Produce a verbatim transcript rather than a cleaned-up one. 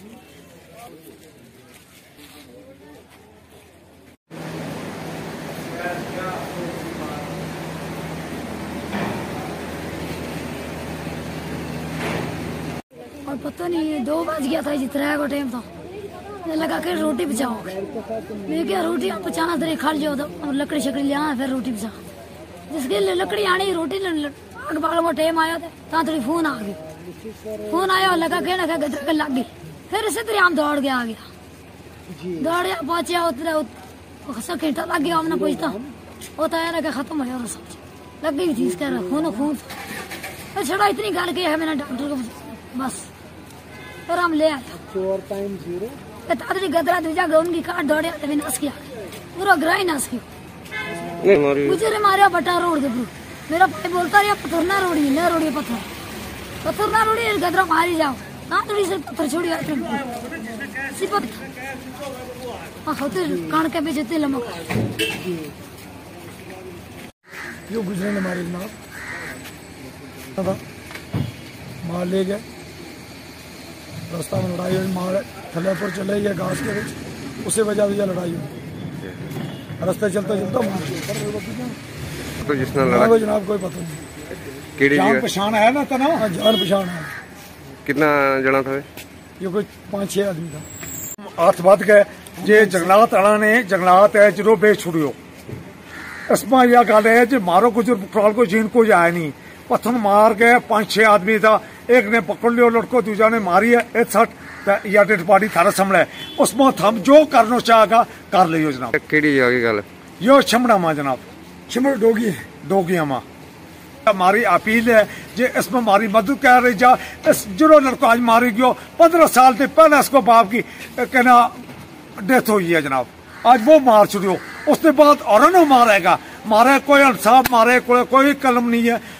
और पता नहीं दो बज गया था, जितना को टाइम था, लगा के रोटी बचाओ। मैं क्या रोटी पचाना तेरे खा जाओ तो लकड़ी शकड़ी लिया फिर रोटी बचा। जिसके लकड़ी आनी रोटी आग बाल को टाइम आया था थोड़ी फोन आ गई। फोन आया और लगा के लगा गदर लग गई। फिर इसे तेरे आम दौड़ गया आ गया दौड़िया पहुंचा उतरे सब घंटा लग गया। हमने पूछता वो तो आया खत्म हो गया सब लग गई थी इसका खून खून छड़ा इतनी गल गई है मैंने डॉक्टर को बस फिर हम ले आया तादरी गदरा दूजा गौन की काट दौड़े तभी नस किया पूरा ग्राह नस किया गुजरे मारे बटा रोड के ऊपर। मेरा भाई बोलता रहा पत्थर रोड़ी न रोड़ी पत्थर पत्थर ना रोड़ी गदरा मारी जाओ ना थोड़ी से पत्थर छोड़ी सी पत्थर होते कान के पीछे तेल लमक यो गुजरे ने मारे जनाब मार ले गए रास्ता में लड़ाई हुई मार थले पर चले गए घास के बीच उसे वजह वजह लड़ाई हुई रास्ते चलता चलता मार तो जिसने लड़ा कोई जनाब कोई पता नहीं जान पहचान है ना तना जान पहचान है। कितना जना था ये कोई पांच छह आदमी था। हाथ बात गए जे जंगलात आला ने जंगलात है जो बेच छुड़ियो इसमें यह गल है जो मारो गुजर पुटराल को जीन को जाए नहीं पत्थर मार गए पांच छह आदमी था। एक ने पकड़ लियो लड़को दूजा ने मारी है एक सट या डेड बॉडी थारा संभले उसमें थम जो करना चाहेगा कर लियो जनाब। केड़ी जगह गल यो छमड़ा मां जनाब छमड़ डोगी डोगिया मां हमारी अपील है जे इसमें हमारी मदद कर रही जा। इस जो लड़को आज मारी गयो पंद्रह साल से पहले इसको बाप की कहना डेथ हुई है जनाब। आज वो मार छुड़ियो उसके बाद और मारेगा मारे कोई इंसाफ मारे कोई कोई कलम नहीं है।